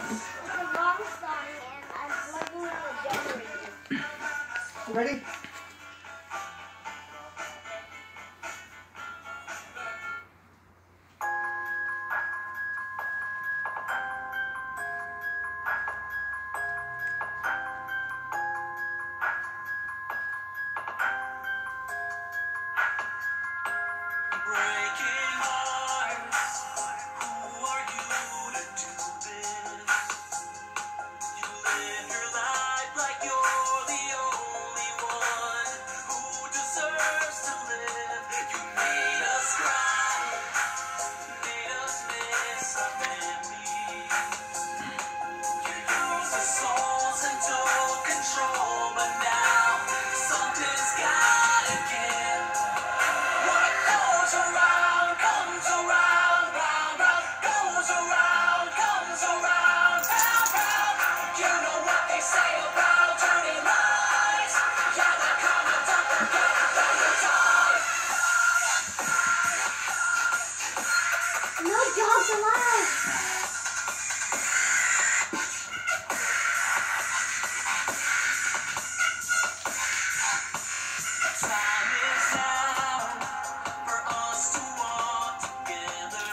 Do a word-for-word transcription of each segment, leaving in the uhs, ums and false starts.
a long song and I'm plugging in the generator. Ready? No dogs allowed! Time is now for us to walk together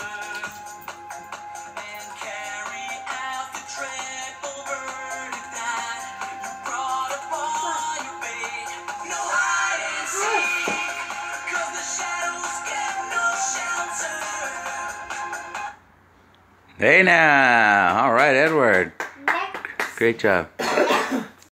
and carry out the dreadful verdict that you brought upon your fate. No hide and seek, 'cause the shadows get no shelter. Hey now! All right, Edward. Next. Great job.